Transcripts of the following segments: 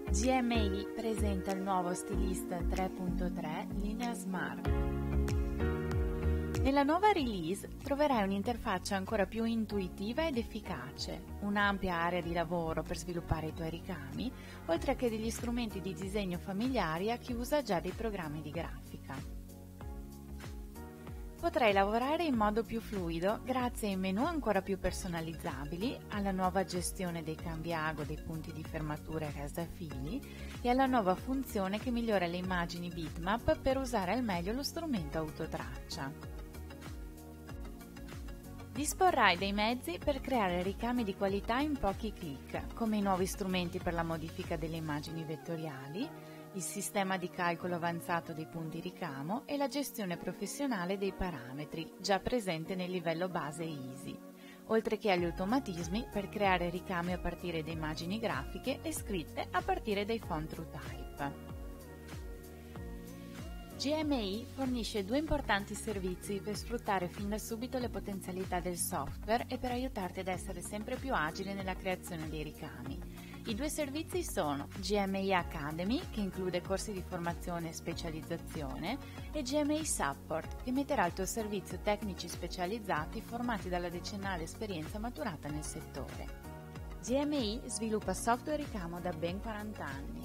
GMI presenta il nuovo Stilista 3.3 linea Smart. Nella nuova release troverai un'interfaccia ancora più intuitiva ed efficace, un'ampia area di lavoro per sviluppare i tuoi ricami, oltre che degli strumenti di disegno familiari a chi usa già dei programmi di grafica. Potrai lavorare in modo più fluido grazie ai menu ancora più personalizzabili, alla nuova gestione dei cambiago dei punti di fermatura e rasafili e alla nuova funzione che migliora le immagini bitmap per usare al meglio lo strumento autotraccia. Disporrai dei mezzi per creare ricami di qualità in pochi clic, come i nuovi strumenti per la modifica delle immagini vettoriali, il sistema di calcolo avanzato dei punti ricamo e la gestione professionale dei parametri, già presente nel livello base Easy, oltre che agli automatismi per creare ricami a partire da immagini grafiche e scritte a partire dai font TrueType. GMI fornisce due importanti servizi per sfruttare fin da subito le potenzialità del software e per aiutarti ad essere sempre più agile nella creazione dei ricami. I due servizi sono GMI Academy, che include corsi di formazione e specializzazione, e GMI Support, che metterà al tuo servizio tecnici specializzati formati dalla decennale esperienza maturata nel settore. GMI sviluppa software ricamo da ben 40 anni.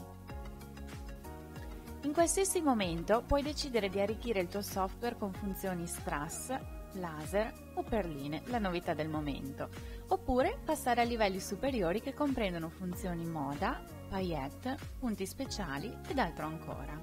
In qualsiasi momento puoi decidere di arricchire il tuo software con funzioni strass, laser o perline, la novità del momento, oppure passare a livelli superiori che comprendono funzioni moda, paillette, punti speciali ed altro ancora.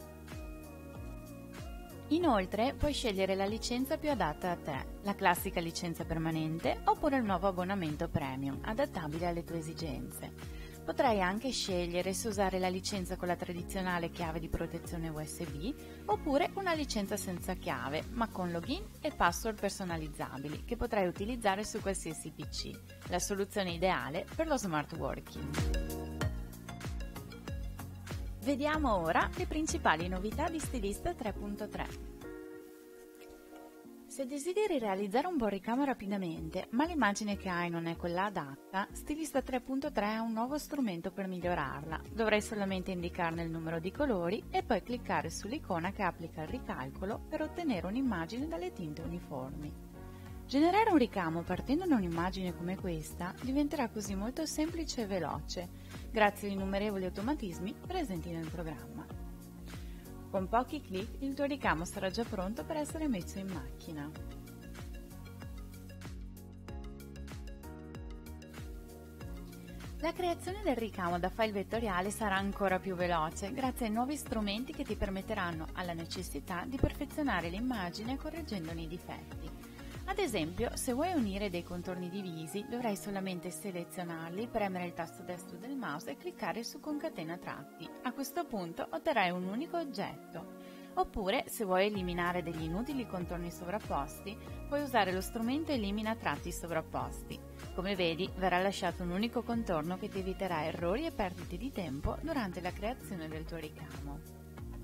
Inoltre puoi scegliere la licenza più adatta a te, la classica licenza permanente oppure il nuovo abbonamento premium, adattabile alle tue esigenze. Potrai anche scegliere se usare la licenza con la tradizionale chiave di protezione USB oppure una licenza senza chiave, ma con login e password personalizzabili che potrai utilizzare su qualsiasi PC, la soluzione ideale per lo smart working. Vediamo ora le principali novità di Stilista 3.3. Se desideri realizzare un buon ricamo rapidamente, ma l'immagine che hai non è quella adatta, Stilista 3.3 è un nuovo strumento per migliorarla. Dovrai solamente indicarne il numero di colori e poi cliccare sull'icona che applica il ricalcolo per ottenere un'immagine dalle tinte uniformi. Generare un ricamo partendo da un'immagine come questa diventerà così molto semplice e veloce, grazie ai innumerevoli automatismi presenti nel programma. Con pochi clic il tuo ricamo sarà già pronto per essere messo in macchina. La creazione del ricamo da file vettoriale sarà ancora più veloce grazie ai nuovi strumenti che ti permetteranno, alla necessità, di perfezionare l'immagine correggendone i difetti. Ad esempio, se vuoi unire dei contorni divisi, dovrai solamente selezionarli, premere il tasto destro del mouse e cliccare su Concatena tratti. A questo punto otterrai un unico oggetto. Oppure, se vuoi eliminare degli inutili contorni sovrapposti, puoi usare lo strumento Elimina tratti sovrapposti. Come vedi, verrà lasciato un unico contorno che ti eviterà errori e perdite di tempo durante la creazione del tuo ricamo.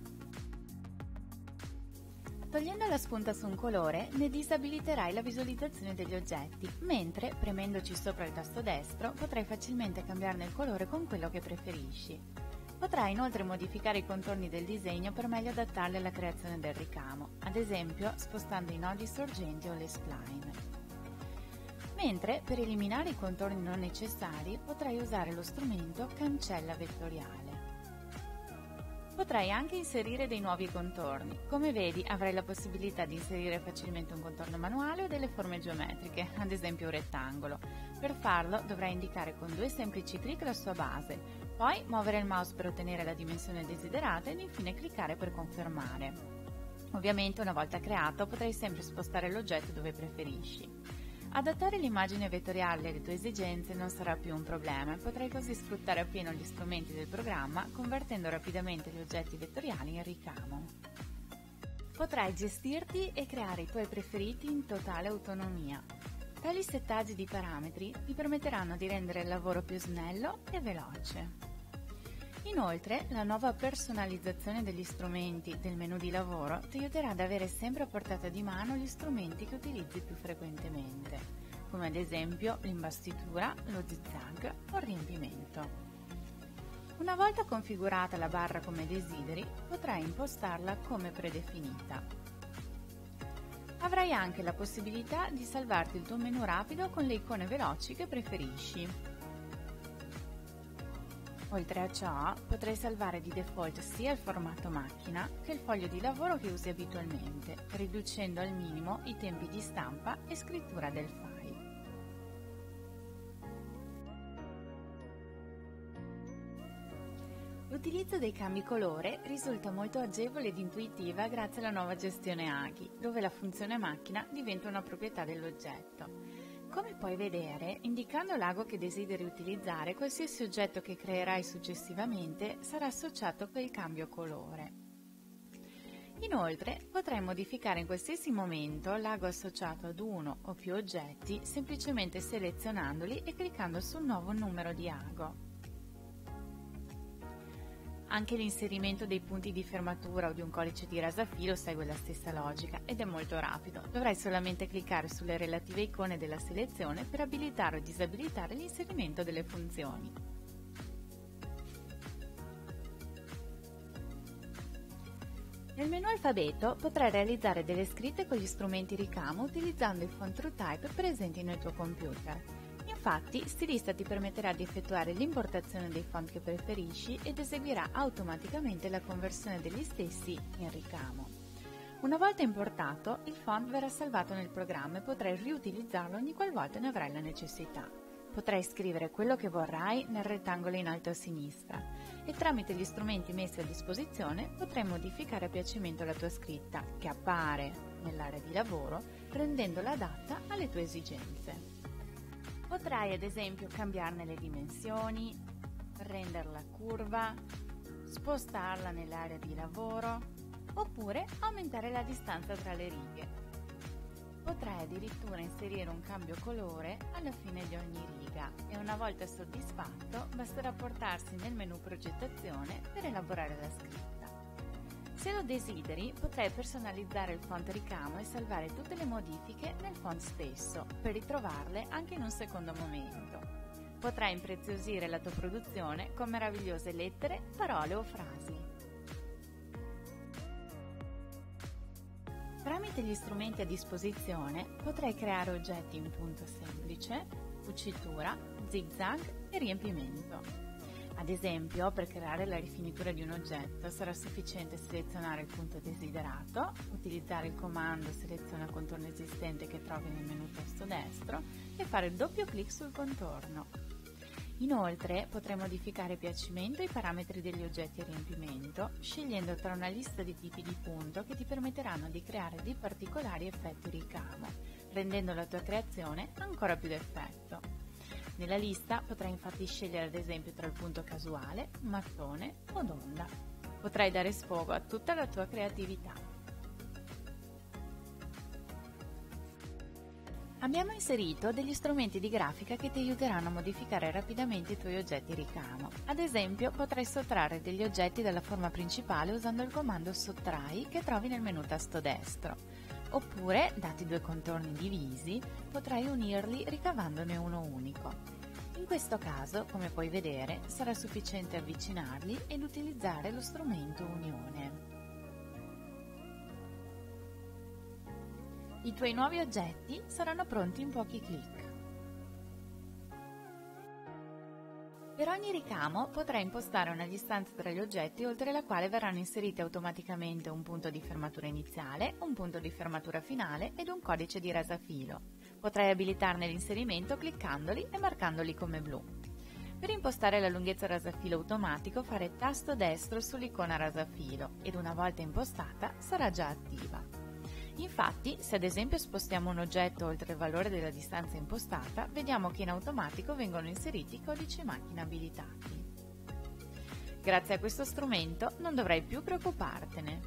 Togliendo la spunta su un colore, ne disabiliterai la visualizzazione degli oggetti, mentre, premendoci sopra il tasto destro, potrai facilmente cambiarne il colore con quello che preferisci. Potrai inoltre modificare i contorni del disegno per meglio adattarli alla creazione del ricamo, ad esempio spostando i nodi sorgenti o le spline. Mentre, per eliminare i contorni non necessari, potrai usare lo strumento Cancella vettoriale. Potrai anche inserire dei nuovi contorni. Come vedi, avrai la possibilità di inserire facilmente un contorno manuale o delle forme geometriche, ad esempio un rettangolo. Per farlo dovrai indicare con 2 semplici clic la sua base, poi muovere il mouse per ottenere la dimensione desiderata ed infine cliccare per confermare. Ovviamente, una volta creato, potrai sempre spostare l'oggetto dove preferisci. Adattare l'immagine vettoriale alle tue esigenze non sarà più un problema e potrai così sfruttare appieno gli strumenti del programma, convertendo rapidamente gli oggetti vettoriali in ricamo. Potrai gestirti e creare i tuoi preferiti in totale autonomia. Tali settaggi di parametri ti permetteranno di rendere il lavoro più snello e veloce. Inoltre, la nuova personalizzazione degli strumenti del menu di lavoro ti aiuterà ad avere sempre a portata di mano gli strumenti che utilizzi più frequentemente, come ad esempio l'imbastitura, lo zigzag o il riempimento. Una volta configurata la barra come desideri, potrai impostarla come predefinita. Avrai anche la possibilità di salvarti il tuo menu rapido con le icone veloci che preferisci. Oltre a ciò, potrai salvare di default sia il formato macchina che il foglio di lavoro che usi abitualmente, riducendo al minimo i tempi di stampa e scrittura del file. L'utilizzo dei cambi colore risulta molto agevole ed intuitiva grazie alla nuova gestione Aghi, dove la funzione macchina diventa una proprietà dell'oggetto. Come puoi vedere, indicando l'ago che desideri utilizzare, qualsiasi oggetto che creerai successivamente sarà associato a quel cambio colore. Inoltre, potrai modificare in qualsiasi momento l'ago associato ad uno o più oggetti semplicemente selezionandoli e cliccando sul nuovo numero di ago. Anche l'inserimento dei punti di fermatura o di un codice di rasafilo segue la stessa logica ed è molto rapido. Dovrai solamente cliccare sulle relative icone della selezione per abilitare o disabilitare l'inserimento delle funzioni. Nel menu alfabeto potrai realizzare delle scritte con gli strumenti ricamo utilizzando i font TrueType presenti nel tuo computer. Infatti, Stilista ti permetterà di effettuare l'importazione dei font che preferisci ed eseguirà automaticamente la conversione degli stessi in ricamo. Una volta importato, il font verrà salvato nel programma e potrai riutilizzarlo ogni qualvolta ne avrai la necessità. Potrai scrivere quello che vorrai nel rettangolo in alto a sinistra e tramite gli strumenti messi a disposizione potrai modificare a piacimento la tua scritta, che appare nell'area di lavoro, rendendola adatta alle tue esigenze. Potrai ad esempio cambiarne le dimensioni, renderla curva, spostarla nell'area di lavoro oppure aumentare la distanza tra le righe. Potrai addirittura inserire un cambio colore alla fine di ogni riga e una volta soddisfatto basterà portarsi nel menu progettazione per elaborare la scritta. Se lo desideri, potrai personalizzare il font ricamo e salvare tutte le modifiche nel font stesso, per ritrovarle anche in un secondo momento. Potrai impreziosire la tua produzione con meravigliose lettere, parole o frasi. Tramite gli strumenti a disposizione, potrai creare oggetti in punto semplice, cucitura, zigzag e riempimento. Ad esempio, per creare la rifinitura di un oggetto sarà sufficiente selezionare il punto desiderato, utilizzare il comando seleziona contorno esistente che trovi nel menu tasto destro e fare doppio clic sul contorno. Inoltre, potrai modificare a piacimento i parametri degli oggetti a riempimento, scegliendo tra una lista di tipi di punto che ti permetteranno di creare dei particolari effetti ricamo, rendendo la tua creazione ancora più d'effetto. Nella lista potrai infatti scegliere ad esempio tra il punto casuale, mattone o d'onda. Potrai dare sfogo a tutta la tua creatività. Abbiamo inserito degli strumenti di grafica che ti aiuteranno a modificare rapidamente i tuoi oggetti ricamo. Ad esempio, potrai sottrarre degli oggetti dalla forma principale usando il comando sottrai che trovi nel menu tasto destro. Oppure, dati due contorni divisi, potrai unirli ricavandone uno unico. In questo caso, come puoi vedere, sarà sufficiente avvicinarli ed utilizzare lo strumento unione. I tuoi nuovi oggetti saranno pronti in pochi clic. Per ogni ricamo potrai impostare una distanza tra gli oggetti oltre la quale verranno inseriti automaticamente un punto di fermatura iniziale, un punto di fermatura finale ed un codice di rasafilo. Potrai abilitarne l'inserimento cliccandoli e marcandoli come blu. Per impostare la lunghezza rasafilo automatico fare tasto destro sull'icona rasafilo ed una volta impostata sarà già attiva. Infatti, se ad esempio spostiamo un oggetto oltre il valore della distanza impostata, vediamo che in automatico vengono inseriti i codici macchina abilitati. Grazie a questo strumento non dovrai più preoccupartene.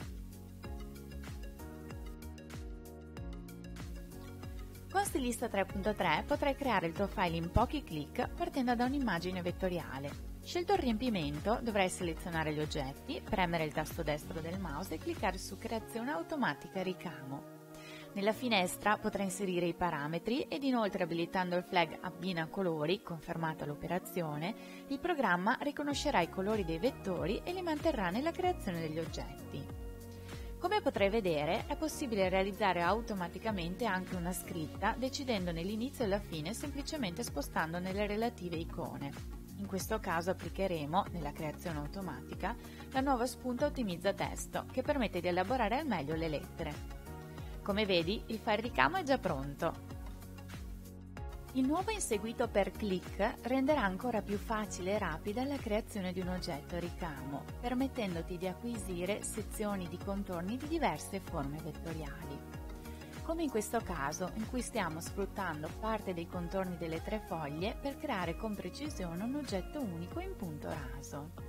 Con Stilista 3.3 potrai creare il tuo file in pochi clic partendo da un'immagine vettoriale. Scelto il riempimento, dovrai selezionare gli oggetti, premere il tasto destro del mouse e cliccare su Creazione automatica ricamo. Nella finestra potrai inserire i parametri ed inoltre abilitando il flag Abbina colori, confermata l'operazione, il programma riconoscerà i colori dei vettori e li manterrà nella creazione degli oggetti. Come potrai vedere, è possibile realizzare automaticamente anche una scritta decidendone l'inizio e la fine semplicemente spostando nelle relative icone. In questo caso applicheremo, nella creazione automatica, la nuova spunta Ottimizza testo, che permette di elaborare al meglio le lettere. Come vedi, il file ricamo è già pronto. Il nuovo inseguito per click renderà ancora più facile e rapida la creazione di un oggetto ricamo, permettendoti di acquisire sezioni di contorni di diverse forme vettoriali. Come in questo caso, in cui stiamo sfruttando parte dei contorni delle 3 foglie per creare con precisione un oggetto unico in punto raso.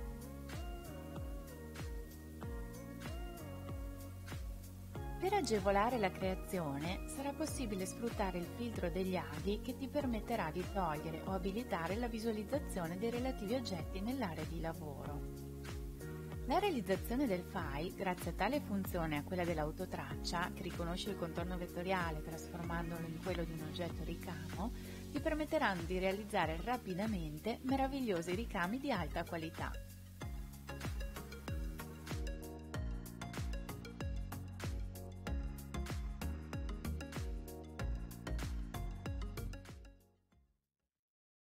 Per agevolare la creazione sarà possibile sfruttare il filtro degli aghi che ti permetterà di togliere o abilitare la visualizzazione dei relativi oggetti nell'area di lavoro. La realizzazione del file, grazie a tale funzione e a quella dell'autotraccia, che riconosce il contorno vettoriale trasformandolo in quello di un oggetto ricamo, ti permetteranno di realizzare rapidamente meravigliosi ricami di alta qualità.